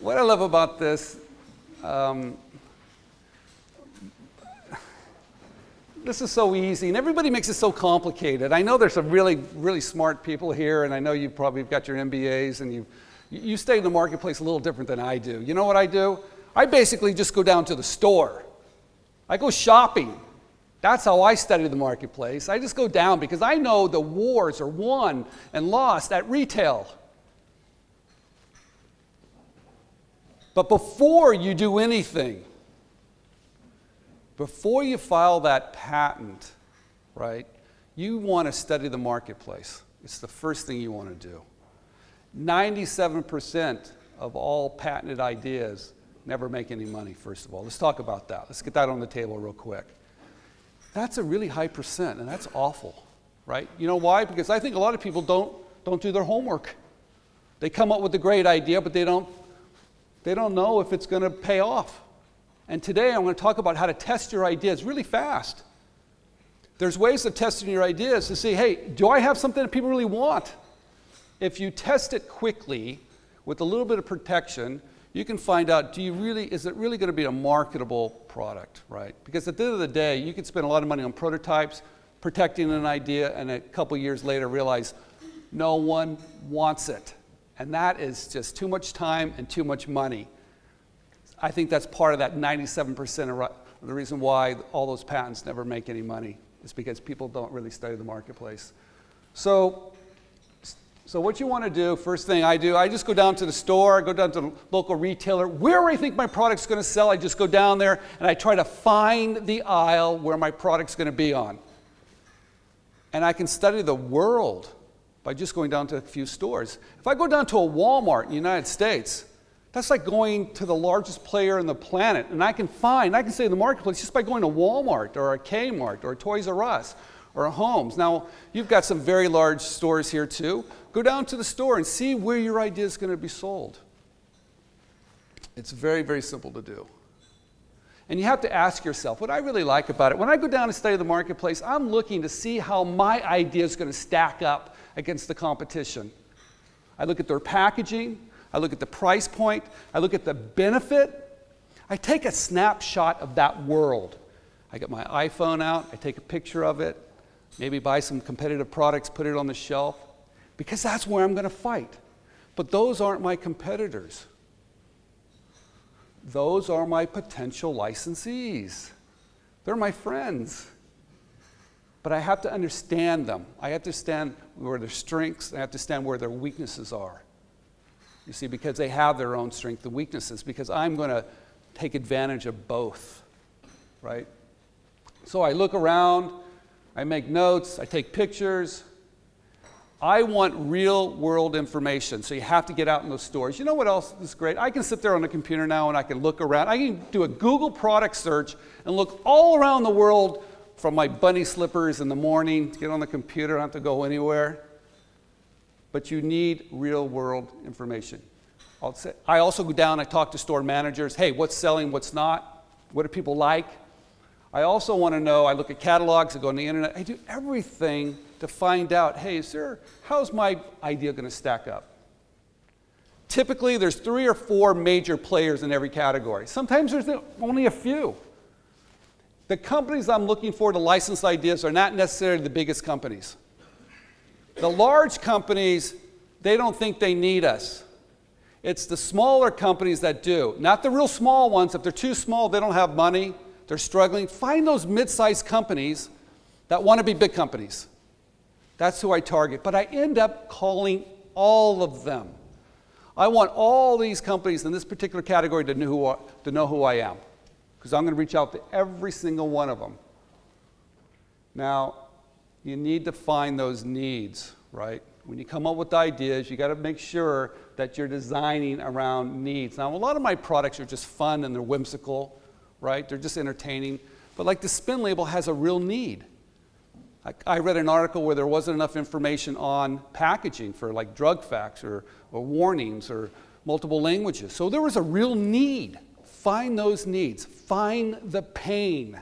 what I love about this, this is so easy, and everybody makes it so complicated. I know there's some really, really smart people here, and I know you've probably got your MBAs, and you stay in the marketplace a little different than I do. You know what I do? I basically just go down to the store. I go shopping. That's how I study the marketplace. I just go down because I know the wars are won and lost at retail. But before you do anything, before you file that patent, right, you want to study the marketplace. It's the first thing you want to do. 97% of all patented ideas never make any money, first of all. Let's talk about that. Let's get that on the table real quick. That's a really high percent, and that's awful, right? You know why? Because I think a lot of people don't do their homework. They come up with a great idea, but they don't know if it's going to pay off. And today I'm going to talk about how to test your ideas really fast. There's ways of testing your ideas to see, hey, do I have something that people really want? If you test it quickly with a little bit of protection, you can find out, is it really going to be a marketable product, right? Because at the end of the day, you can spend a lot of money on prototypes, protecting an idea, and a couple years later realize no one wants it. And that is just too much time and too much money. I think that's part of that 97% of the reason why all those patents never make any money is because people don't really study the marketplace. So what you want to do, first thing I do, I just go down to the store, I go down to the local retailer. Where I think my product's going to sell, I just go down there and I try to find the aisle where my product's going to be on. And I can study the world by just going down to a few stores. If I go down to a Walmart in the United States, that's like going to the largest player on the planet. And I can say in the marketplace just by going to Walmart or a Kmart or a Toys R Us or a Homes. Now, you've got some very large stores here too. Go down to the store and see where your idea is going to be sold. It's very, very simple to do. And you have to ask yourself, what I really like about it, when I go down and study the marketplace, I'm looking to see how my idea is going to stack up against the competition. I look at their packaging, I look at the price point, I look at the benefit. I take a snapshot of that world. I get my iPhone out, I take a picture of it, maybe buy some competitive products, put it on the shelf, because that's where I'm going to fight. But those aren't my competitors. Those are my potential licensees. They're my friends. But I have to understand them. I have to understand where their strengths, I have to understand where their weaknesses are. You see, because they have their own strengths and weaknesses, because I'm going to take advantage of both, right? So I look around, I make notes, I take pictures. I want real world information, so you have to get out in those stores. You know what else is great? I can sit there on the computer now and I can look around. I can do a Google product search and look all around the world from my bunny slippers in the morning to get on the computer. I don't have to go anywhere. But you need real world information. I also go down, I talk to store managers. Hey, what's selling, what's not? What do people like? I also want to know, I look at catalogs, I go on the internet, I do everything to find out, hey, how's my idea going to stack up? Typically, there's 3 or 4 major players in every category. Sometimes there's only a few. The companies I'm looking for to license ideas are not necessarily the biggest companies. The large companies, they don't think they need us. It's the smaller companies that do. Not the real small ones. If they're too small, they don't have money, they're struggling. Find those mid-sized companies that want to be big companies. That's who I target. But I end up calling all of them. I want all these companies in this particular category to know who I am, because I'm going to reach out to every single one of them. Now, you need to find those needs, right? When you come up with ideas, you got to make sure that you're designing around needs. Now, a lot of my products are just fun and they're whimsical, right? They're just entertaining. But like the spin label has a real need. I read an article where there wasn't enough information on packaging for like drug facts or warnings or multiple languages. So there was a real need. Find those needs. Find the pain.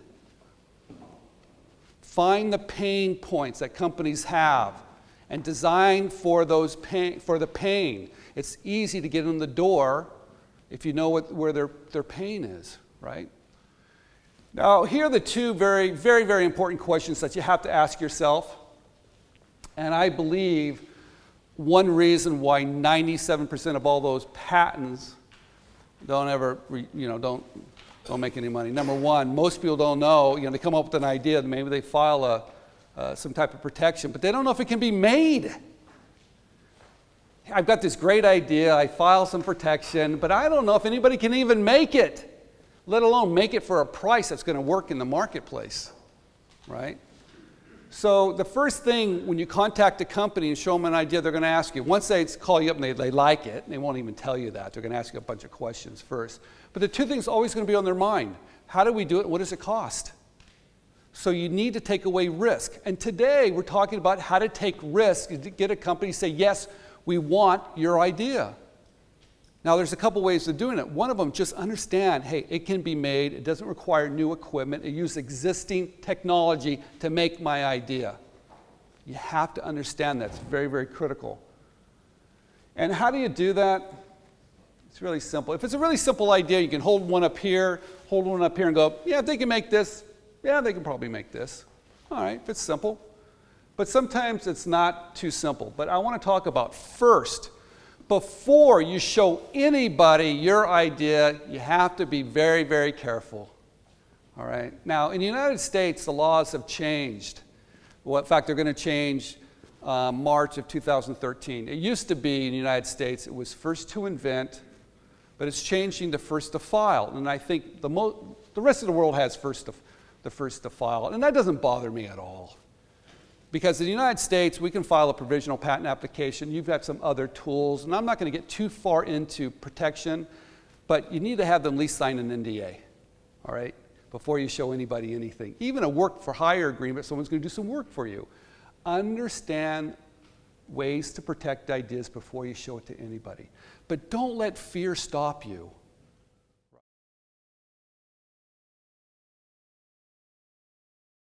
Find the pain points that companies have and design for the pain. It's easy to get in the door if you know where their pain is, right? Now, here are the two very, very, very important questions that you have to ask yourself. And I believe one reason why 97% of all those patents don't ever, don't make any money. Number one, most people don't know, they come up with an idea, maybe they file some type of protection, but they don't know if it can be made. I've got this great idea, I file some protection, but I don't know if anybody can even make it, let alone make it for a price that's going to work in the marketplace, right? So the first thing when you contact a company and show them an idea, they're going to ask you, once they call you up and they like it, they won't even tell you that. They're going to ask you a bunch of questions first. But the two things always going to be on their mind. How do we do it? What does it cost? So you need to take away risk. And today we're talking about how to take risk and to get a company to say, yes, we want your idea. Now there's a couple ways of doing it. One of them, just understand, hey, it can be made. It doesn't require new equipment. It uses existing technology to make my idea. You have to understand that. It's very, very critical. And how do you do that? It's really simple. If it's a really simple idea, you can hold one up here and go, yeah, if they can make this, yeah, they can probably make this. All right, if it's simple. But sometimes it's not too simple. But I want to talk about first, before you show anybody your idea, you have to be very, very careful. All right? Now, in the United States, the laws have changed. Well, in fact, they're going to change March of 2013. It used to be in the United States, it was first to invent, but it's changing to first to file. And I think the rest of the world has the first to file. And that doesn't bother me at all. Because in the United States, we can file a provisional patent application. You've got some other tools. And I'm not going to get too far into protection, but you need to have them at least sign an NDA, all right, before you show anybody anything. Even a work-for-hire agreement, someone's going to do some work for you. Understand ways to protect ideas before you show it to anybody. But don't let fear stop you.